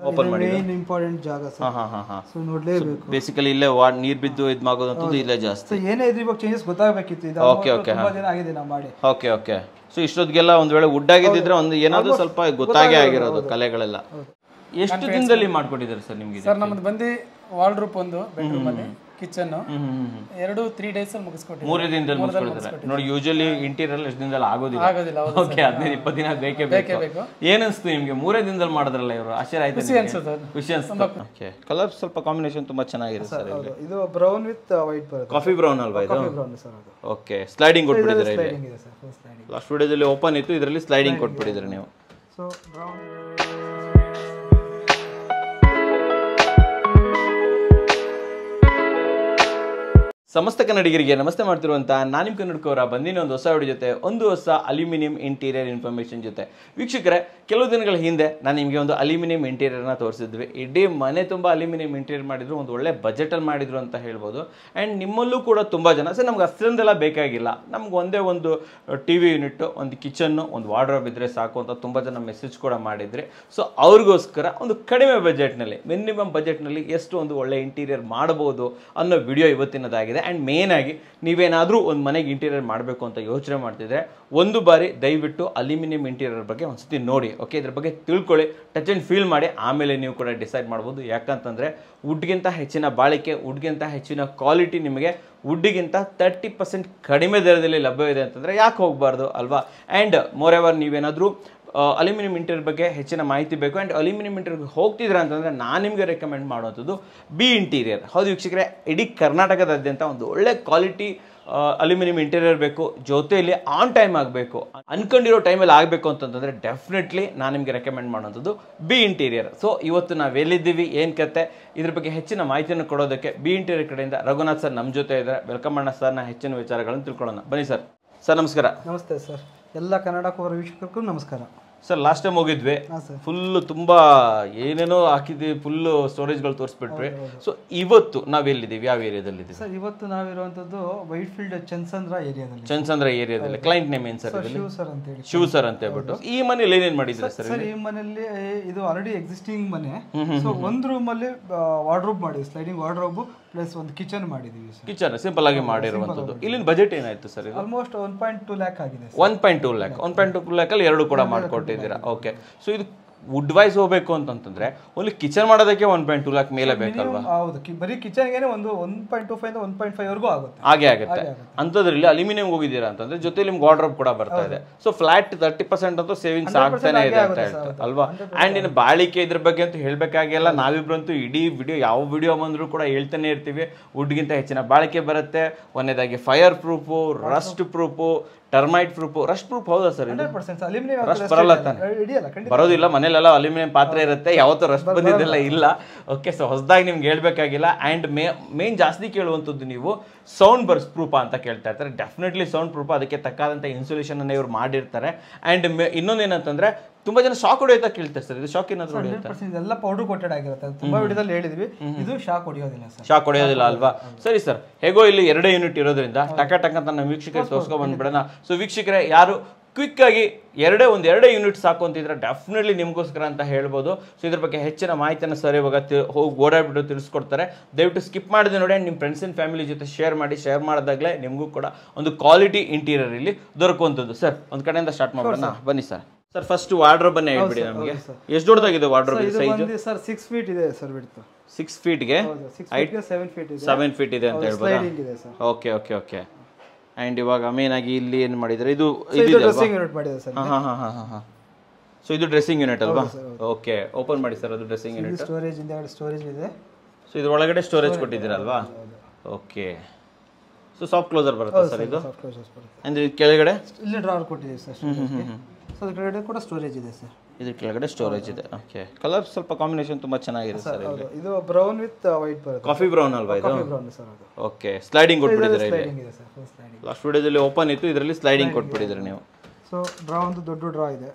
Open ಮಾಡಿ main important ಜಾಗ sir. So ನೋಡ್ಲೇಬೇಕು. ಬೇಸಿಕಲಿ ಇಲ್ಲೇ ನೀರ್ ಬಿದ್ದು ಇದು ಆಗೋದಂತದ್ದು ಇಲ್ಲೇ ಜಾಸ್ತಿ. ಸೊ ಏನೇ ಇದ್ರ ಬಗ್ಗೆ ಚೇಂಜಸ್ ಗೊತ್ತಾಗಬೇಕಿತ್ತು. ಇದು ತುಂಬಾ ದಿನ ಆಗಿದೆ ನಾವು ಮಾಡಿ. Okay okay. ಸೊ ಇಷ್ಟೊತ್ತಿಗೆಲ್ಲ ಒಂದ್ ವೇಳೆ ವುಡ್ ಆಗಿದ್ದಿದ್ರೆ ಒಂದು ಏನಾದ್ರು ಸ್ವಲ್ಪ ಗೊತ್ತಾಗೇ ಆಗಿರೋದು ಕಲೆಗಳೆಲ್ಲ. ಎಷ್ಟು ದಿನದಲ್ಲಿ ಮಾಡ್ಕೊಟ್ಟಿದ್ದಾರೆ ಸರ್ ನಿಮ್ಗೆ? ಸರ್ ನಮ್ದು ಬಂದು ವಾರ್ಡ್ರೋಬ್ ಒಂದು ಬೆಡ್ರೂಮ್ ಅಲ್ಲಿ ಕಿಚನ್ 2-3 ಡೇಸ್ ಅಲ್ಲಿ ಮುಗಿಸ್ಕೊಟ್ಟಿದ್ದೀವಿ. 3 ದಿನದಲ್ಲಿ ಮುಗಿಸ್ಕೊಟ್ಟಿದ್ದಾರೆ. ನೋಡಿ ಯೂಶುವಲಿ ಇಂಟೀರಿಯರ್ ಎಷ್ಟು ದಿನದಲ್ಲಿ ಆಗೋದಿಲ್ಲ. ಓಕೆ 15-20 ದಿನ ಬೇಕೇ ಬೇಕು. ಏನ್ ಅನ್ಸ್ತು ನಿಮ್ಗೆ 3 ದಿನದಲ್ಲಿ ಮಾಡಿದ್ರಲ್ಲ ಇವರು? ಆಶ್ಚರ್ಯ ಆಯ್ತು? ಖುಷಿ ಅನ್ಸುತ್ತೆ. ಓಕೆ ಕಲರ್ ಸ್ವಲ್ಪ ಕಾಂಬಿನೇಷನ್ ತುಂಬಾ ಚೆನ್ನಾಗಿದೆ ಸರ್. ಇದು ಬ್ರೌನ್ ವಿತ್ ವೈಟ್ ಬರುತ್ತೆ. ಕಾಫಿ ಬ್ರೌನ್ ಅಲ್ವಾ ಇದು? ಕಾಫಿ ಬ್ರೌನ್ ಸರ್ ಅದು. ಓಕೆ ಸ್ಲೈಡಿಂಗ್ ಕೊಟ್ಬಿಟ್ಟಿದ್ದಾರೆ ಇಲ್ಲಿ. ಸ್ಲೈಡಿಂಗ್ ಇದೆ ಸರ್. Full sliding. ಲಾಸ್ಟ್ ವಿಡಿಯೋದಲ್ಲಿ ಓಪನ್ ಇತ್ತು, ಇದರಲ್ಲಿ ಸ್ಲೈಡಿಂಗ್ ಕೊಟ್ಬಿಟ್ಟಿದ್ದಾರೆ ನೀವು. ಸೊ ಬ್ರೌನ್ ಸಮಸ್ತ ಕನ್ನಡಿಗರಿಗೆ ನಮಸ್ತೆ ಮಾಡ್ತಿರುವಂಥ ನಾನು ನಿಮ್ಮ ಕನ್ನಡಕವರ ಬಂದಿನ ಒಂದು ಹೊಸ ವಿಡಿಯೋ ಜೊತೆ, ಒಂದು ಹೊಸ ಅಲ್ಯೂಮಿನಿಯಂ ಇಂಟೀರಿಯರ್ ಇನ್ಫಾರ್ಮೇಷನ್ ಜೊತೆ. ವೀಕ್ಷಕರೇ, ಕೆಲವು ದಿನಗಳ ಹಿಂದೆ ನಾನು ನಿಮಗೆ ಒಂದು ಅಲ್ಯೂಮಿನಿಯಂ ಇಂಟೀರಿಯರ್ನ ತೋರಿಸಿದ್ವಿ. ಇಡೀ ಮನೆ ತುಂಬ ಅಲ್ಯೂಮಿನಿಯಂ ಇಂಟೀರಿಯರ್ ಮಾಡಿದ್ರು, ಒಂದು ಒಳ್ಳೆ ಬಜೆಟಲ್ಲಿ ಮಾಡಿದ್ರು ಅಂತ ಹೇಳ್ಬೋದು. ಆ್ಯಂಡ್ ನಿಮ್ಮಲ್ಲೂ ಕೂಡ ತುಂಬ ಜನ ಸರ್ ನಮ್ಗೆ ಅಷ್ಟೊಂದೆಲ್ಲ ಬೇಕಾಗಿಲ್ಲ, ನಮ್ಗೆ ಒಂದೇ ಒಂದು ಟಿ ವಿ ಯೂನಿಟ್ಟು, ಒಂದು ಕಿಚನ್ನು, ಒಂದು ವಾರ್ಡ್ರೋಬ್ ಇದ್ದರೆ ಸಾಕು ಅಂತ ತುಂಬ ಜನ ಮೆಸೇಜ್ ಕೂಡ ಮಾಡಿದ್ರಿ. ಸೊ ಅವ್ರಿಗೋಸ್ಕರ ಒಂದು ಕಡಿಮೆ ಬಜೆಟ್ನಲ್ಲಿ, ಮಿನಿಮಮ್ ಬಜೆಟ್ನಲ್ಲಿ ಎಷ್ಟು ಒಂದು ಒಳ್ಳೆ ಇಂಟೀರಿಯರ್ ಮಾಡ್ಬೋದು ಅನ್ನೋ ವಿಡಿಯೋ ಇವತ್ತಿನದಾಗಿದೆ. ಆ್ಯಂಡ್ ಮೇನ್ ಆಗಿ ನೀವೇನಾದರೂ ಒಂದು ಮನೆಗೆ ಇಂಟೀರಿಯರ್ ಮಾಡಬೇಕು ಅಂತ ಯೋಚನೆ ಮಾಡ್ತಿದ್ರೆ ಒಂದು ಬಾರಿ ದಯವಿಟ್ಟು ಅಲ್ಯೂಮಿನಿಯಂ ಇಂಟೀರಿಯರ್ ಬಗ್ಗೆ ಒಂದ್ಸತಿ ನೋಡಿ. ಓಕೆ, ಇದ್ರ ಬಗ್ಗೆ ತಿಳ್ಕೊಳ್ಳಿ, ಟಚ್ ಆ್ಯಂಡ್ ಫೀಲ್ ಮಾಡಿ, ಆಮೇಲೆ ನೀವು ಕೂಡ ಡಿಸೈಡ್ ಮಾಡ್ಬೋದು. ಯಾಕಂತಂದರೆ ವುಡ್ಗಿಂತ ಹೆಚ್ಚಿನ ಬಾಳಿಕೆ, ವುಡ್ಗಿಂತ ಹೆಚ್ಚಿನ ಕ್ವಾಲಿಟಿ ನಿಮಗೆ ವುಡ್ಗಿಂತ 30% ಕಡಿಮೆ ದರದಲ್ಲಿ ಲಭ್ಯವಿದೆ ಅಂತಂದರೆ ಯಾಕೆ ಹೋಗಬಾರ್ದು ಅಲ್ವಾ? ಆ್ಯಂಡ್ ಮೋರ್ ಎವರ್ ನೀವೇನಾದರೂ ಅಲ್ಯೂಮಿನಿಯಂ ಇಂಟೀರಿಯರ್ ಬಗ್ಗೆ ಹೆಚ್ಚಿನ ಮಾಹಿತಿ ಬೇಕು ಆ್ಯಂಡ್ ಅಲ್ಯೂಮಿನಿಯಂ ಇಂಟೀರಿಯರ್ಗೆ ಹೋಗ್ತಿದ್ರೆ ಅಂತಂದರೆ ನಾನು ನಿಮಗೆ ರೆಕಮೆಂಡ್ ಮಾಡುವಂಥದ್ದು ಬಿ ಇಂಟೀರಿಯರ್. ಹೌದು ವೀಕ್ಷಕರೇ, ಇಡೀ ಕರ್ನಾಟಕದಾದ್ಯಂತ ಒಂದು ಒಳ್ಳೆ ಕ್ವಾಲಿಟಿ ಅಲ್ಯೂಮಿನಿಯಂ ಇಂಟೀರಿಯರ್ ಬೇಕು, ಜೊತೆಯಲ್ಲಿ ಆನ್ ಟೈಮ್ ಆಗಬೇಕು, ಅನ್ಕೊಂಡಿರೋ ಟೈಮಲ್ಲಿ ಆಗಬೇಕು ಅಂತಂದರೆ ಡೆಫಿನೆಟ್ಲಿ ನಾನು ನಿಮಗೆ ರೆಕಮೆಂಡ್ ಮಾಡುವಂಥದ್ದು ಬಿ ಇಂಟೀರಿಯರ್. ಸೊ ಇವತ್ತು ನಾವು ಎಲ್ಲಿದ್ದೀವಿ, ಏನು ಕತೆ, ಇದ್ರ ಬಗ್ಗೆ ಹೆಚ್ಚಿನ ಮಾಹಿತಿಯನ್ನು ಕೊಡೋದಕ್ಕೆ ಬಿ ಇಂಟೀರಿಯರ್ ಕಡೆಯಿಂದ ರಘುನಾಥ್ ಸರ್ ನಮ್ಮ ಜೊತೆ ಇದ್ದಾರೆ. ವೆಲ್ಕಮ್ ಮಾಡೋಣ ಸರ್ನ, ಹೆಚ್ಚಿನ ವಿಚಾರಗಳನ್ನು ತಿಳ್ಕೊಳ್ಳೋಣ. ಬನ್ನಿ ಸರ್. ಸರ್ ನಮಸ್ಕಾರ. ನಮಸ್ತೆ ಸರ್. ಎಲ್ಲ ಕನ್ನಡ ಕೋರ್ ವೀಕ್ಷಕರಿಗೂ ನಮಸ್ಕಾರ. ಸರ್ ಲಾಸ್ಟ್ ಟೈಮ್ ಹೋಗಿದ್ವಿ, ಫುಲ್ಲು ತುಂಬ ಏನೇನೋ ಹಾಕಿದ್ವಿ, ಫುಲ್ಲು ಸ್ಟೋರೇಜ್ಗಳು ತೋರಿಸ್ಬಿಟ್ವಿ. ಸೊ ಇವತ್ತು ನಾವೆಲ್ಲಿದ್ದೀವಿ, ಯಾವ ಏರಿಯಾದಲ್ಲಿದ್ದೀವಿ ಸರ್? ಇವತ್ತು ನಾವಿರುವಂಥದ್ದು ವೈಟ್ ಫೀಲ್ಡ್ ಚನ್ಸಂದ್ರ ಏರಿಯಾದಲ್ಲಿ. ಚನ್ಸಂದ್ರ ಏರಿಯಾದಲ್ಲಿ. ಕ್ಲೈಂಟ್ ನೇಮ್ ಏನು ಸರ್? ಶಿವ್ ಸರ್ ಅಂತ ಹೇಳಿ. ಶಿವ್ ಸರ್ ಅಂತ ಹೇಳ್ಬಿಟ್ಟು. ಈ ಮನೇಲಿ ಏನೇನು ಮಾಡಿದ್ರೆ ಸರ್? ಸರ್ ಈ ಮನೆಯಲ್ಲಿ ಇದು ಆಲ್ರೆಡಿ ಎಕ್ಸಿಸ್ಟಿಂಗ್ ಮನೆ. ಸೊ ಒಂದು ರೂಮಲ್ಲಿ ವಾರ್ಡ್ರೋಬ್ ಮಾಡಿದ್ವಿ, ಸ್ಲೈಡಿಂಗ್ ವಾರ್ಡ್ರೋಬ್ ಪ್ಲಸ್ ಒಂದು ಕಿಚನ್ ಮಾಡಿದೀವಿ. ಕಿಚನ್ ಸಿಂಪಲ್ ಆಗಿ ಮಾಡಿರುವಂಥದ್ದು. ಇಲ್ಲಿನ ಬಜೆಟ್ ಏನಾಯ್ತು ಸರ್? ಆಲ್ಮೋಸ್ಟ್ 1.2 ಲ್ಯಾಕ್ ಆಗಿದೆ. 1.2 ಲ್ಯಾಕ್. 1.2 ಲ್ಯಾಕಲ್ಲಿ ಎರಡು ಕೂಡ ಮಾಡಿಕೊಟ್ಟಿದ್ದೀರಾ. ಓಕೆ. ಸೊ ಇದು ವುಡ್ ವೈಸ್ ಹೋಗಬೇಕು ಅಂತಂತಂದ್ರೆ ಒಂದು ಕಿಚನ್ ಮಾಡೋದಕ್ಕೆ 1.2 ಲ್ಯಾಕ್ ಮೇಲೆ ಬೇಕಲ್ವಾ? ಹೌದು, ಬರೀ ಕಿಚನ್ಗೆ ಒಂದು 1.25 ಇಂದ 1.5 ವರೆಗೂ ಆಗುತ್ತೆ. ಹಾಗೆ ಆಗುತ್ತೆ. ಅಂಥದ್ರಲ್ಲಿ ಅಲ್ಯೂಮಿನಿಯಂ ಹೋಗಿದ್ದೀರಾ ಅಂತಂದ್ರೆ ಜೊತೆ ನಿಮ್ಗೆ ವಾರ್ಡ್ರೋಬ್ ಕೂಡ ಬರ್ತಾ ಇದೆ. ಸೊ ಫ್ಲಾಟ್ 30% ಅಂತೂ ಸೇವಿಂಗ್ಸ್ ಆಗ್ತಾನೆ ಇದೆ ಅಂತ ಹೇಳ್ತಾರೆ ಅಲ್ವಾ? ಆ್ಯಂಡ್ ಇನ್ನು ಬಾಳಿಕೆ ಇದ್ರ ಬಗ್ಗೆ ಅಂತೂ ಹೇಳಬೇಕಾಗಿಲ್ಲ. ನಾವಿಬ್ರಂತೂ ಇಡೀ ವಿಡಿಯೋ, ಯಾವ ವಿಡಿಯೋ ಬಂದರೂ ಕೂಡ ಹೇಳ್ತಾನೆ ಇರ್ತೀವಿ, ವುಡ್ಗಿಂತ ಹೆಚ್ಚಿನ ಬಾಳಿಕೆ ಬರುತ್ತೆ. ಒಂದೇದಾಗಿ fire proof, rust proof, termite proof. Rust proof ಹೌದಾ ಸರ್? ರಸ್ಟ್ ಬರಲ್ಲ ತಾನೆ? ಬರೋದಿಲ್ಲ. ಮನೇಲೆಲ್ಲ ಅಲ್ಯೂಮಿನಿಯಂ ಪಾತ್ರೆ ಇರುತ್ತೆ, ಯಾವತ್ತೂ ರಸ್ಟ್ ಬಂದಿದ್ದೆಲ್ಲ ಇಲ್ಲ. ಓಕೆ. ಸೊ ಹೊಸದಾಗಿ ನಿಮ್ಗೆ ಹೇಳ್ಬೇಕಾಗಿಲ್ಲ. ಆ್ಯಂಡ್ ಮೇನ್ ಜಾಸ್ತಿ ಕೇಳುವಂಥದ್ದು ನೀವು ಸೌಂಡ್ ಬರ್ಸ್ ಪ್ರೂಫ್ ಅಂತ ಕೇಳ್ತಾ ಇರ್ತಾರೆ. ಡೆಫಿನೆಟ್ಲಿ ಸೌಂಡ್ ಪ್ರೂಫ್, ಅದಕ್ಕೆ ತಕ್ಕಾದಂಥ ಇನ್ಸುಲೇಷನ್ ಅನ್ನು ಇವ್ರು ಮಾಡಿರ್ತಾರೆ. ಆ್ಯಂಡ್ ಇನ್ನೊಂದೇನಂತಂದ್ರೆ ತುಂಬಾ ಜನ ಶಾಕ್ ಹೊಡೆಯುತ್ತಾ ಕೇಳ್ತಾರೆ ಸರ್, ಇದು ಶಾಕ್ ಏನಾದ್ರು ಹೊಡೆಯುತ್ತಾ? ಎಲ್ಲ ಪೌಡರ್ ಕೋಟೆಡ್ ಆಗಿರುತ್ತೆ. ತುಂಬಾ ವಿಡಿಯೋದಲ್ಲಿ ಹೇಳಿದ್ವಿ, ಇದು ಶಾಕ್ ಹೊಡೆಯೋದಿಲ್ಲ ಸರ್. ಶಾಕ್ ಹೊಡೆಯೋದಿಲ್ಲ ಅಲ್ವಾ? ಸರಿ ಸರ್. ಹೇಗೋ ಇಲ್ಲಿ 2 ಯೂನಿಟ್ ಇರೋದ್ರಿಂದ ಟಕ ಟಕ್ ಅಂತ ನಮ್ಮ ವೀಕ್ಷಕರಿಗೆ ತೋರಿಸ್ಕೊ ಬಂದ್ಬಿಡೋಣ. ಸೊ ವೀಕ್ಷಕರೇ, ಯಾರು ಕ್ವಿಕ್ ಆಗಿ ಎರಡು ಯೂನಿಟ್ ಸಾಕು ಅಂತಿದ್ರೆ ಡೆಫಿನೆಟ್ಲಿ ನಿಮಗೋಸ್ಕರ ಅಂತ ಹೇಳ್ಬೋದು. ಸೊ ಇದ್ರ ಬಗ್ಗೆ ಹೆಚ್ಚಿನ ಮಾಹಿತಿಯನ್ನು ಸರ್ ಇವಾಗ ಹೋಗಿ ಓಡಾಡ್ಬಿಟ್ಟು ತಿಳಿಸ್ಕೊಡ್ತಾರೆ. ದಯವಿಟ್ಟು ಸ್ಕಿಪ್ ಮಾಡಿದೆ ನೋಡಿ. ನಿಮ್ಮ ಫ್ರೆಂಡ್ಸ್ ಅಂಡ್ ಫ್ಯಾಮಿಲಿ ಜೊತೆ ಶೇರ್ ಮಾಡಿ. ಶೇರ್ ಮಾಡಿದಾಗಲೇ ನಿಮಗೂ ಕೂಡ ಒಂದು ಕ್ವಾಲಿಟಿ ಇಂಟೀರಿಯರ್ ಇಲ್ಲಿ ದೊರಕುವಂಥದ್ದು. ಸರ್ ಒಂದು ಕಡೆಯಿಂದ ಸ್ಟಾರ್ಟ್ ಮಾಡೋಣ, ಬನ್ನಿ ಸರ್. ಸರ್ ಫಸ್ಟ್ ವಾರ್ಡ್ರೋಬ್ ಅನ್ನ ಹೇಳ್ಬಿಡಿ ನಮಗೆ. ಎಷ್ಟು ದೊಡ್ಡದಾಗಿದೆ ವಾರ್ಡ್ರೋಬ್ ಸೈಜ್? ಸರ್ 6 ಫೀಟ್ ಇದೆ ಸರ್ ವಿಡ್ತ್. 6 ಫೀಟ್ಗೆ 7 ಫೀಟ್ ಇದೆ. 7 ಫೀಟ್ ಇದೆ ಅಂತ ಹೇಳ್ಬೋದಾ? Okay okay okay. ಆ್ಯಂಡ್ ಇವಾಗ ಮೇನ್ ಆಗಿ ಇಲ್ಲಿ ಏನು ಮಾಡಿದ್ದಾರೆ, ಇದು ಡ್ರೆಸ್ಸಿಂಗ್ ಯೂನಿಟ್ ಮಾಡಿದ್ದಾರೆ ಸರ್. ಸೊ ಇದು ಡ್ರೆಸ್ಸಿಂಗ್ ಯೂನಿಟ್ ಅಲ್ವಾ? ಓಕೆ. ಓಪನ್ ಮಾಡಿ ಸರ್, ಅದು ಡ್ರೆಸ್ಸಿಂಗ್ ಯೂನಿಟ್. ಸ್ಟೋರೇಜ್ ಇಂದ ಸ್ಟೋರೇಜ್ ಇದೆ. ಸೊ ಇದ್ರ ಒಳಗಡೆ ಸ್ಟೋರೇಜ್ ಕೊಟ್ಟಿದ್ದೀರಲ್ವಾ? ಓಕೆ. ಸೊ ಸಾಫ್ಟ್ ಕ್ಲೋಸರ್ ಬರುತ್ತೆ ಸರ್ ಇದು. ಅಂದ್ರೆ ಕೆಳಗಡೆ ಇಲ್ಲಿ ಡ್ರಾವರ್ ಕೊಟ್ಟಿದ್ದೀವಿ ಸರ್. ಸೊ ಅದ್ರ ಕೆಳಗಡೆ ಕೂಡ ಸ್ಟೋರೇಜ್ ಇದೆ ಸರ್. ಇದ್ರ ಕೆಳಗಡೆ ಸ್ಟೋರೇಜ್ ಇದೆ. ಓಕೆ. ಕಲರ್ ಸ್ವಲ್ಪ ಕಾಂಬಿನೇಷನ್ ತುಂಬಾ ಚೆನ್ನಾಗಿದೆ ಸರ್. ಇದು ಬ್ರೌನ್ ವಿತ್ ವೈಟ್ ಬರುತ್ತೆ. ಕಾಫಿ ಬ್ರೌನ್ ಅಲ್ವಾ ಇದು? ಕಾಫಿ ಬ್ರೌನ್ ಸರ್ ಅದು. ಓಕೆ. ಸ್ಲೈಡಿಂಗ್ ಕೊಟ್ಬಿಟ್ಟಿದ್ದಾರೆ ಇಲ್ಲಿ. ಸ್ಲೈಡಿಂಗ್ ಇದೆ ಸರ್, ಫುಲ್ ಸ್ಲೈಡಿಂಗ್. ಲಾಸ್ಟ್ ವಿಡಿಯೋದಲ್ಲಿ ಓಪನ್ ಇತ್ತು, ಇದರಲ್ಲಿ ಸ್ಲೈಡಿಂಗ್ ಕೊಟ್ಬಿಟ್ಟಿದ್ದಾರೆ ನೀವು. ಸೊ ಡ್ರಾ ಒಂದು ದೊಡ್ಡ ಡ್ರಾ ಇದೆ.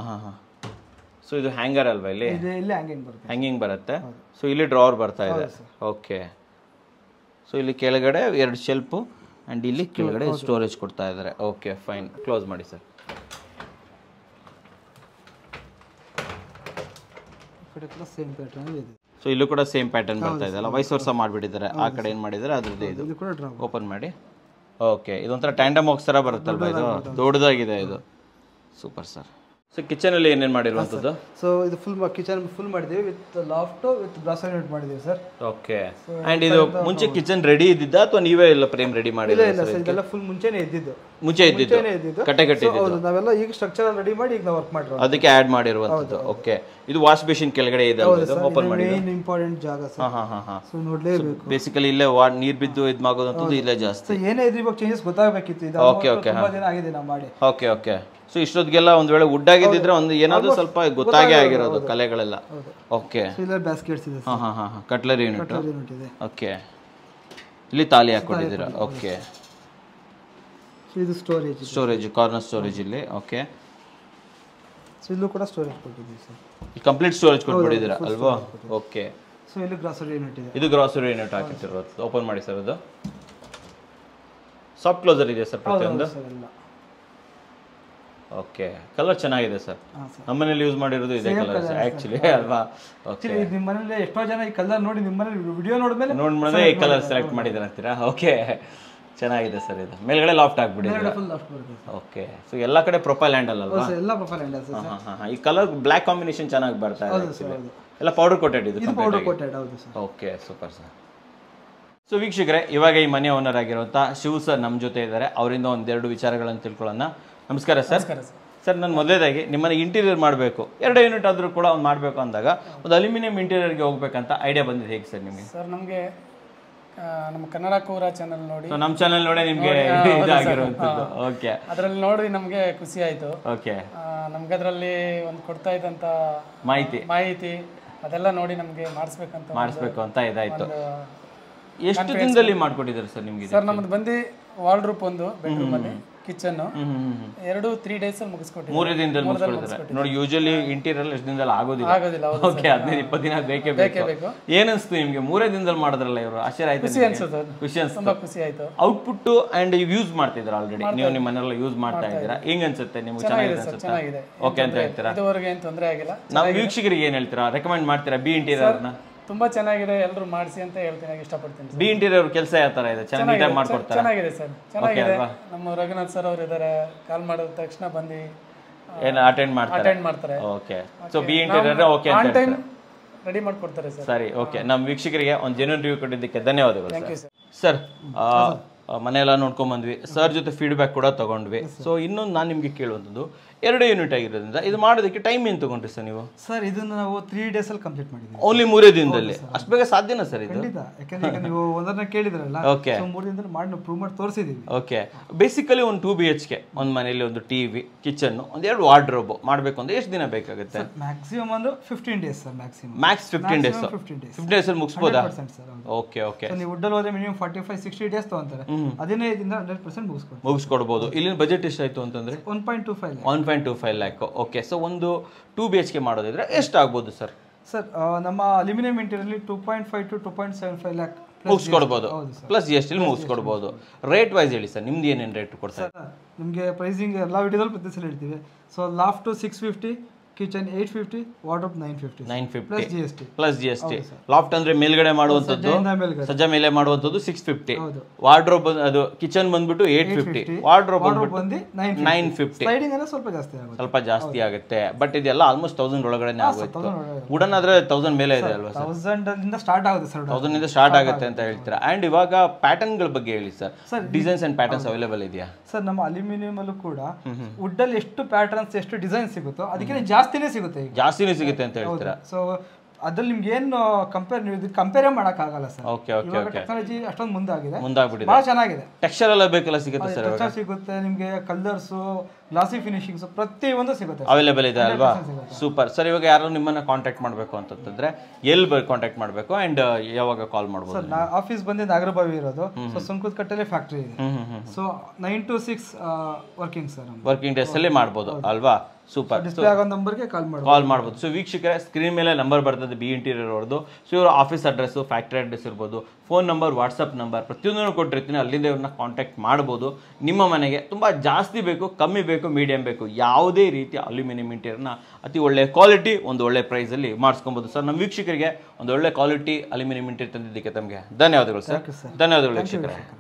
ಸೊ ಇದು ಹ್ಯಾಂಗರ್ ಅಲ್ವಾ? ಇಲ್ಲಿ ಇಲ್ಲಿ ಹ್ಯಾಂಗಿಂಗ್ ಬರುತ್ತೆ. ಹ್ಯಾಂಗಿಂಗ್ ಬರುತ್ತೆ. ಸೊ ಇಲ್ಲಿ ಡ್ರಾವರ್ ಬರ್ತಾ ಇದೆ. ಓಕೆ. ಸೊ ಇಲ್ಲಿ ಕೆಳಗಡೆ 2 ಶೆಲ್ಫು ಆ್ಯಂಡ್ ಇಲ್ಲಿ ಕೆಳಗಡೆ ಸ್ಟೋರೇಜ್ ಕೊಡ್ತಾ ಇದ್ದಾರೆ. Okay fine. ಕ್ಲೋಸ್ ಮಾಡಿ ಸರ್. ಕಡೆ ಕೂಡ ಸೇಮ್ ಪ್ಯಾಟರ್ನ್ ಇದೆ. ಸೊ ಇಲ್ಲೂ ಕೂಡ ಸೇಮ್ ಪ್ಯಾಟರ್ನ್ ಬರ್ತಾ ಇದೆ ಅಲ್ಲ, ವೈಸ್ ವರ್ಷ ಮಾಡಿಬಿಟ್ಟಿದ್ದಾರೆ. ಆ ಕಡೆ ಏನು ಮಾಡಿದ್ದಾರೆ ಅದ್ರದ್ದು ಇದು ಇದು ಕೂಡ ಡ್ರಾಪ್. ಓಪನ್ ಮಾಡಿ. ಓಕೆ, ಇದೊಂಥರ ಟ್ಯಾಂಡಮ್ ಬಾಕ್ಸ್ ಥರ ಬರುತ್ತಲ್ವ, ಇದು ದೊಡ್ಡದಾಗಿದೆ ಇದು. Super sir. ಸೊ ಕಿಚನಲ್ಲಿ ಏನೇನು ಮಾಡಿರುವಂಥದ್ದು? ಸೊ ಇದು ಫುಲ್ ಕಿಚನ್ ಫುಲ್ ಮಾಡಿದ್ದೀವಿ with loft with grocery unit ಮಾಡಿದ್ದೀವಿ ಸರ್. ಓಕೆ. ಆ್ಯಂಡ್ ಇದು ಮುಂಚೆ ಕಿಚನ್ ರೆಡಿ ಇದ್ದಿದ್ದ ಅಥವಾ ನೀವೇ ಎಲ್ಲ ಫ್ರೇಮ್ ರೆಡಿ ಮಾಡಿಲ್ಲ? ಇಲ್ಲ ಸರ್, ಇದೆಲ್ಲ ಫುಲ್ ಮುಂಚೆನೇ ಇದ್ದಿದ್ದು. ಮುಂಚೆ ಇದ್ದಿದ್ದು ಕಟ್ಟೆ ಹೌದು, ನಾವೆಲ್ಲ ಈಗ ಸ್ಟ್ರಕ್ಚರ್ ರೆಡಿ ಮಾಡಿ ಈಗ ನಾವು ವರ್ಕ್ ಮಾಡಿರೋದು, ಅದಕ್ಕೆ ಆಡ್ ಮಾಡಿರುವಂಥದ್ದು. ಓಕೆ, ಇದು ವಾಶ್ ಬೇಸಿನ್ ಕೆಳಗಡೆ ಇದೆ, ಓಪನ್ ಮಾಡಿ. ಮೇನ್ ಇಂಪಾರ್ಟೆಂಟ್ ಜಾಗ ಸರ್. ಸೊ ನೋಡ್ಲೇಬೇಕು. ಬೇಸಿಕಲಿ ಇಲ್ಲೇ ನೀರು ಬಿದ್ದು ಇದು ಆಗೋದಂತದ್ದು ಇಲ್ಲೇ ಜಾಸ್ತಿ. ಏನೇ ಇದ್ರಿ ಇವಾಗ ಚೇಂಜಸ್ ಗೊತ್ತಾಗಬೇಕಿತ್ತು. ಇದು ತುಂಬಾ ದಿನ ಆಗಿದೆ ನಾವು ಮಾಡಿ. Okay okay. ಸೊ ಇಷ್ಟೊತ್ತಿಗೆಲ್ಲ ಒಂದು ವೇಳೆ ವುಡ್ ಆಗಿದ್ದಿದ್ರೆ ಒಂದು ಏನಾದರೂ ಸ್ವಲ್ಪ ಗೊತ್ತಾಗೇ ಆಗಿರೋದು ಕಲೆಗಳೆಲ್ಲ. ಓಕೆ. ಇಲ್ಲ ಬ್ಯಾಸ್ಕೆಟ್ಸ್ ಇದೆ. ಹಾಂ ಕಟ್ಲರಿ ಯೂನಿಟ್ ಇದೆ. ಓಕೆ, ಇಲ್ಲಿ ತಾಲಿ ಹಾಕೊಂಡಿದ್ದೀರಾ. ಓಕೆ. ಸೊ ಇದು ಸ್ಟೋರೇಜ್ ಕಾರ್ನರ್ ಸ್ಟೋರೇಜ್ ಇಲ್ಲಿ. ಓಕೆ. ಸೊ ಇಲ್ಲೂ ಕೂಡ ಸ್ಟೋರೇಜ್ ಕೊಟ್ಟಿದ್ದೀವಿ ಸರ್. ಕಂಪ್ಲೀಟ್ ಸ್ಟೋರೇಜ್ ಕೊಟ್ಬಿಟ್ಟಿದ್ದೀರಾ ಅಲ್ವಾ? ಓಕೆ. ಸೊ ಇಲ್ಲಿ ಗ್ರಾಸರಿ ಯೂನಿಟ್ ಇದೆ. ಇದು ಗ್ರಾಸರಿ ಯೂನಿಟ್ ಹಾಕಿಟ್ಟಿರೋದು. ಓಪನ್ ಮಾಡಿ ಸರ್. ಅದು ಸಾಫ್ಟ್ ಕ್ಲೋಸರ್ ಇದೆ ಸರ್ ಪ್ರತಿಯೊಂದು. ಓಕೆ, ಕಲರ್ ಚೆನ್ನಾಗಿದೆ ಸರ್. ನಮ್ಮನೇಲಿ ಯೂಸ್ ಮಾಡಿರೋದು ಇದೆ ಕಲರ್ ಆಕ್ಚುಲಿ ಅಲ್ವಾ? ಓಕೆ. ನಿಮ್ಮ ಮನೇಲಿ ಎಷ್ಟೋ ಜನ ಈ ಕಲರ್ ನೋಡಿ ನಿಮ್ಮ ಮನೇಲಿ ವಿಡಿಯೋ ನೋಡಿದ್ಮೇಲೆ ಈ ಕಲರ್ ಸೆಲೆಕ್ಟ್ ಮಾಡಿದ್ದಾರೆ ಅಂತೀರಾ? ಓಕೆ, ಚೆನ್ನಾಗಿದೆ ಸರ್. ಇದು ಮೇಲ್ಗಡೆ ಲಾಫ್ಟ್ ಹಾಕ್ಬಿಟ್ಟಿದೆ. ಓಕೆ. ಸೊ ಎಲ್ಲ ಕಡೆ ಪ್ರೊಫೈಲ್ ಹ್ಯಾಂಡಲ್ ಅಲ್ವಾ? ಎಲ್ಲ ಪ್ರೊಫೈಲ್ ಹ್ಯಾಂಡಲ್ ಸರ್. ಹಾಂ. ಈ ಕಲರ್ ಬ್ಲ್ಯಾಕ್ ಕಾಂಬಿನೇಷನ್ ಚೆನ್ನಾಗಿ ಬರ್ತಾ ಇದೆ. ಎಲ್ಲ ಪೌಡರ್ ಕೋಟೆಡ್ ಇದು. ಪೌಡರ್ ಕೋಟೆಡ್ ಹೌದು sir. Okay, super sir. So ವೀಕ್ಷಕರೇ, ಇವಾಗ ಈ ಮನೆ ಓನರ್ ಆಗಿರುವಂಥ ಶಿವ್ ಸರ್ ನಮ್ಮ ಜೊತೆ ಇದ್ದಾರೆ. ಅವರಿಂದ ಒಂದೆರಡು ವಿಚಾರಗಳನ್ನು ತಿಳ್ಕೊಳ್ಳೋಣ. ನಮಸ್ಕಾರ ಸರ್. ಸರ್, ನಾನು ಮೊದಲೇದಾಗಿ ನಿಮ್ಮನೆ ಇಂಟೀರಿಯರ್ ಮಾಡಬೇಕು, 2 ಯೂನಿಟ್ ಆದರೂ ಕೂಡ ಒಂದು ಮಾಡಬೇಕು ಅಂದಾಗ ಒಂದು ಅಲ್ಯೂಮಿನಿಯಂ ಇಂಟೀರಿಯರ್ಗೆ ಹೋಗ್ಬೇಕಂತ ಐಡಿಯಾ ಬಂದಿದೆ ಹೇಗೆ ಸರ್ ನಿಮಗೆ? ಸರ್, ನಮಗೆ ನಮ್ಮ ಕನ್ನಡ ಕೂರ ಚಾನಲ್ ನೋಡಿ, ನಮ್ಮ ಚಾನಲ್ ನೋಡಿ ನಿಮಗೆ ಇದಾಗಿರುವಂಥದ್ದು. ಓಕೆ. ಅದರಲ್ಲಿ ನೋಡಿ ನಮಗೆ ಖುಷಿ ಆಯಿತು. ಓಕೆ. ನಮ್ಗೆ ಅದರಲ್ಲಿ ಒಂದು ಕೊಡ್ತಾ ಇದ್ದಂಥ ಮಾಹಿತಿ ಅದೆಲ್ಲ ನೋಡಿ ನಮಗೆ ಮಾಡಿಸ್ಬೇಕು ಅಂತ ಇದಾಯಿತು. ಎಷ್ಟು ದಿನದಲ್ಲಿ ಮಾಡ್ಕೊಟ್ಟಿದ್ದಾರೆ ಸರ್ ನಿಮಗೆ? ಸರ್, ನಮ್ಮದು ಬಂದು ವಾಲ್ಡ್ರೂಪ್ ಒಂದು ಬೆಡ್ರೂಮ್ ಅಲ್ಲಿ, ಕಿಚನ್ 2-3 ಡೇಸ್ ಅಲ್ಲಿ ಮುಗಿಸ್ಕೊಟ್ಟಿದ್ದೀವಿ. 3 ದಿನದಲ್ಲಿ ಮುಗಿಸ್ಕೊಟ್ಟಿದ್ದಾರೆ ನೋಡಿ. ಯೂಶಲಿ ಇಂಟೀರಿಯರ್ ಎಷ್ಟು ದಿನದಲ್ಲಿ ಆಗೋದಿಲ್ಲ. ಓಕೆ, 15-20 ದಿನ ಬೇಕೇ ಬೇಕು. ಏನನ್ಸ್ತು ನಿಮಗೆ 3 ದಿನದಲ್ಲಿ ಮಾಡಿದ್ರಲ್ಲ ಇವರು? ಆಶ್ಚರ್ಯ ಆಯ್ತು? ಖುಷಿ ಅನ್ಸುತ್ತೆ. ಔಟ್ಪುಟ್ ಅಂಡ್ ಯೂಸ್ ಮಾಡ್ತಿದ್ದೀರಾ ಆಲ್ರೆಡಿ ನೀವು ನಿಮ್ಮ ಮನೆಯಲ್ಲ ಯೂಸ್ ಮಾಡ್ತಾ ಇದ್ದೀರಾ. ಹೆಂಗ್ ಅನ್ಸುತ್ತೆ ನಿಮ್ಗೆ? ಚೆನ್ನಾಗಿದೆ. ಓಕೆ ಅಂತ ಹೇಳ್ತೀರಾ? ಇದುವರೆಗೆ ಏನು ತೊಂದರೆ ಆಗಿಲ್ಲ. ನಾವು ವೀಕ್ಷಕರಿಗೆ ಏನ್ ಹೇಳ್ತೀರಾ? ರೆಕಮೆಂಡ್ ಮಾಡ್ತೀರಾ ಬಿ ಇಂಟೀರಿಯರ್ ನ? ತುಂಬಾ ಚೆನ್ನಾಗಿದೆ, ಎಲ್ಲರೂ ಮಾಡಿಸಿ ಅಂತ ಹೇಳ್ತೀನಿ, ಇಷ್ಟಪಡ್ತೀನಿ. ಬಿ ಇಂಟೀರಿಯರ್ ಕೆಲಸ ಯಾವ ತರ ಇದೆ? ಚೆನ್ನಾಗಿ ಮಾಡ್ಕೊಡ್ತಾರೆ? ಚೆನ್ನಾಗಿದೆ ಸರ್, ಚೆನ್ನಾಗಿದೆ. ನಮ್ಮ ರಘುನಾಥ್ ಸರ್ ಅವರು ಇದ್ದಾರೆ, ಕಾಲ್ ಮಾಡಿದ ತಕ್ಷಣ ಬಂದು ಏನು ಅಟೆಂಡ್ ಮಾಡ್ತಾರೆ. Okay. So B interior okay ಅಂತ ಟೈಮ್ ರೆಡಿ ಮಾಡ್ಕೊಡ್ತಾರೆ ಸರ್. ಸರಿ, ಓಕೆ. ನಮ್ಮ ವೀಕ್ಷಕರಿಗೆ ಒಂದು ಜೆನ್ಯೂನ್ ರಿವ್ಯೂ ಕೊಟ್ಟಿದ್ದಕ್ಕೆ ಧನ್ಯವಾದಗಳು. Thank you sir. ಮನೆಯೆಲ್ಲ ನೋಡ್ಕೊಂಡ್ ಬಂದ್ವಿ ಸರ್, ಜೊತೆ ಫೀಡ್ಬ್ಯಾಕ್ ಕೂಡ ತಗೊಂಡ್ವಿ. ಸೊ ಇನ್ನೊಂದು ನಾನು ನಿಮಗೆ ಕೇಳುವಂಥದ್ದು, 2 ಯೂನಿಟ್ ಆಗಿರೋದ್ರಿಂದ ಇದು ಮಾಡೋದಕ್ಕೆ ಟೈಮ್ ಏನು ತಗೊಂಡ್ರಿ ಸರ್ ನೀವು? ಸರ್, ಇದನ್ನ ನಾವು 3 ಡೇಸ್ ಅಲ್ಲಿ ಕಂಪ್ಲೀಟ್ ಮಾಡಿದ್ವಿ. ಓನ್ಲಿ 3 ದಿನದಲ್ಲಿ? ಅಷ್ಟು ಬೇಗ ಸಾಧ್ಯನಾ ಸರ್ ಇದು? ಖಂಡಿತ, ಯಾಕಂದ್ರೆ ಈಗ ನೀವು ಒಂದನ್ನ ಕೇಳಿದ್ರಲ್ಲ. ಓಕೆ. 3 ದಿನದಲ್ಲಿ ಮಾಡಿ ನಾವು ಪ್ರೂವ್ ಮಾಡಿ ತೋರಿಸಿದೀವಿ. ಓಕೆ. ಬೇಸಿಕಲಿ ಒಂದು 2 BHK ಒಂದು ಮನೆಯಲ್ಲಿ ಒಂದು ಟಿವಿ, ಕಿಚನ್, ಒಂದೆರಡು ವಾರ್ಡ್ರೋಬ್ ಮಾಡಬೇಕು ಅಂದ್ರೆ ಎಷ್ಟು ದಿನ ಬೇಕಾಗುತ್ತೆ? ಮ್ಯಾಕ್ಸಿಮಮ್ ಅಂದ್ರೆ 15 days sir. Max 15 days. 15 days ಅಲ್ಲಿ ಮುಗಿಸ್ಬೋದಾ? ಓಕೆ. ನೀವು ವುಡ್ ಅಲ್ಲಿ ಹೋದ್ರೆ ಮಿನಿಮಮ್ 45-60 ಡೇಸ್ ತಗೊಂತಾರೆ. 15ರಿಂದ 100% ಮುಗಿಸ್ಕೊಡ್ಬೋದು. ಇಲ್ಲಿನ ಬಜೆಟ್ ಎಷ್ಟಾಯ್ತು ಅಂತಂದ್ರೆ 1.25 ಲ್ಯಾಕ್. ಓಕೆ. ಸೊ ಒಂದು 2 BHK ಮಾಡೋದಿದ್ರೆ ಎಷ್ಟಾಗ್ಬೋದು ಸರ್? ಸರ್, ನಮ್ಮ ಅಲ್ಯೂಮಿನಿಯಂ ಇಂಟೀರಿಯರ್ 2.5 to 2.75 ಲ್ಯಾಕ್ ಮುಗಿಸ್ಕೊಡ್ಬೋದು, ಪ್ಲಸ್ GST ಮುಗಿಸ್ಕೊಡ್ಬೋದು. ರೇಟ್ ವೈಸ್ ಹೇಳಿ ಸರ್, ನಿಮ್ದು ಏನೇನು ರೇಟ್ ಕೊಡ್ತಾರೆ? ನಿಮಗೆ ಪ್ರೈಸಿಂಗ್ ಎಲ್ಲ ವಿಡಿಯೋದಲ್ಲಿ ಪ್ರತಿ ಸಲ ಹೇಳ್ತೀವಿ. So loft 650, kitchen 850, wardrobe 950 plus GST. Loft ಅಂದ್ರೆ ಮೇಲ್ಗಡೆ ಮಾಡುವಂತದ್ದು, ಸಜ್ಜಾ ಮೇಲೆ ಮಾಡುವಂತದ್ದು 650, ವಾರ್ಡ್ರೋಬ್ ಅದು ಕಿಚನ್ ಬಂದ್ಬಿಟ್ಟು 850, ವಾರ್ಡ್ರೋಬ್ ಬಂದ್ಬಿಟ್ಟು 950. ಸ್ವಲ್ಪ ಜಾಸ್ತಿ ಆಗುತ್ತೆ, ಬಟ್ ಇದೆಲ್ಲ ಆಲ್ಮೋಸ್ಟ್ 1000 ಒಳಗಡೆನೆ ಆಗುತ್ತೆ. ವುಡನ್ ಆದ್ರೆ 1000 ಮೇಲೆ ಇದೆ ಅಲ್ವಾ ಸರ್? 1000 ಇಂದ ಸ್ಟಾರ್ಟ್ ಆಗುತ್ತೆ ಸರ್. 1000 ಇಂದ ಸ್ಟಾರ್ಟ್ ಆಗುತ್ತೆ ಅಂತ ಹೇಳ್ತೀರಾ. ಅಂಡ್ ಇವಾಗ ಪ್ಯಾಟರ್ನ್ ಗಳ ಬಗ್ಗೆ ಹೇಳಿ sir. Designs and patterns available ಇದೆಯಾ ಸರ್? ನಮ್ಮ ಅಲ್ಯೂಮಿನಿಯಂ ಅಲ್ಲೂ ಕೂಡ ವುಡ್ ಅಲ್ಲಿ ಎಷ್ಟು ಪ್ಯಾಟರ್ನ್ಸ್, ಎಷ್ಟು ಡಿಸೈನ್ ಸಿಗುತ್ತೋ ಅದಕ್ಕೆ ಜಾಸ್ತಿನೇ ಸಿಗುತ್ತೆ ಅಂತ ಹೇಳ್ತೀರಾ. ಸೊ ಅದ್ರಲ್ಲಿ ನಿಮ್ಗೆ ಏನು ಕಂಪೇರ್ ಮಾಡಕ್ ಆಗಲ್ಲ ಸರ್. ಟೆಕ್ನಾಲಜಿ ಅಷ್ಟೊಂದು ಮುಂದಾಗ್ಬಿಟ್ಟಿದೆ, ಬಹಳ ಚೆನ್ನಾಗಿದೆ. ಟೆಕ್ಸ್ಚರ್ ಎಲ್ಲ ಬೇಕಲ್ಲ ಸಿಗುತ್ತೆ ಸರ್? ಟೆಕ್ಸ್ಚರ್ ಸಿಗುತ್ತೆ ನಿಮ್ಗೆ, ಕಲರ್ಸ್, ಗ್ಲಾಸಿ ಫಿನಿಶಿಂಗ್ಸ್ ಪ್ರತಿಯೊಂದು ಸಿಗುತ್ತೆ, ಅವೈಲೇಬಲ್ ಇದೆ ಅಲ್ವಾ? Super sir. ಇವಾಗ ಯಾರು ನಿಮ್ಮನ್ನ ಕಾಂಟ್ಯಾಕ್ಟ್ ಮಾಡಬೇಕು ಅಂತಂದ್ರೆ ಎಲ್ಲಿ ಕಾಂಟ್ಯಾಕ್ಟ್ ಮಾಡಬೇಕು ಅಂಡ್ ಯಾವಾಗ ಕಾಲ್ ಮಾಡಬಹುದು ಸರ್? ಆಫೀಸ್ ಬಂದು ನಾಗರಬಾವಿ ಇರೋದು. ಸೊ ಸುಂಕದ ಕಟ್ಟಲೆ ಫ್ಯಾಕ್ಟರಿ ಇದೆ. So 9 to 6 working sir. Working days ಅಲ್ಲಿ ಮಾಡಬಹುದು ಅಲ್ವಾ? ಸೂಪರ್. ಡಿಸ್ಪ್ಲೇ ಆಗೋ ನಂಬರ್ಗೆ ಕಾಲ್ ಮಾಡ್ಬೋದು. ಸೊ ವೀಕ್ಷಕರೇ, ಸ್ಕ್ರೀನ್ ಮೇಲೆ ನಂಬರ್ ಬರ್ತದೆ ಬಿ ಇಂಟೀರಿಯರ್ ಅವ್ರದ್ದು. ಸೊ ಇವರು ಆಫೀಸ್ ಅಡ್ರೆಸ್ಸು, ಫ್ಯಾಕ್ಟ್ರಿ ಅಡ್ರೆಸ್ ಇರ್ಬೋದು, ಫೋನ್ ನಂಬರ್, ವಾಟ್ಸಪ್ ನಂಬರ್ ಪ್ರತಿಯೊಂದನ್ನು ಕೊಟ್ಟಿರ್ತೀನಿ. ಅಲ್ಲಿಂದ ಇವ್ರನ್ನ ಕಾಂಟ್ಯಾಕ್ಟ್ ಮಾಡ್ಬೋದು. ನಿಮ್ಮ ಮನೆಗೆ ತುಂಬ ಜಾಸ್ತಿ ಬೇಕು, ಕಮ್ಮಿ ಬೇಕು, ಮೀಡಿಯಂ ಬೇಕು, ಯಾವುದೇ ರೀತಿಯ ಅಲ್ಯೂಮಿನಿಯಂ ಇಂಟೀರಿಯರ್ನ ಅತಿ ಒಳ್ಳೆ ಕ್ವಾಲಿಟಿ, ಒಂದು ಒಳ್ಳೆ ಪ್ರೈಸಲ್ಲಿ ಮಾಡಿಸ್ಕೊಬೋದು ಸರ್. ನಮ್ಮ ವೀಕ್ಷಕರಿಗೆ ಒಂದು ಒಳ್ಳೆ ಕ್ವಾಲಿಟಿ ಅಲ್ಯೂಮಿನಿಯಂ ಇಂಟೀರಿಯರ್ ತಂದಿದ್ದಕ್ಕೆ ತಮಗೆ ಧನ್ಯವಾದಗಳು ಸರ್. ಧನ್ಯವಾದಗಳು ವೀಕ್ಷಕರೇ.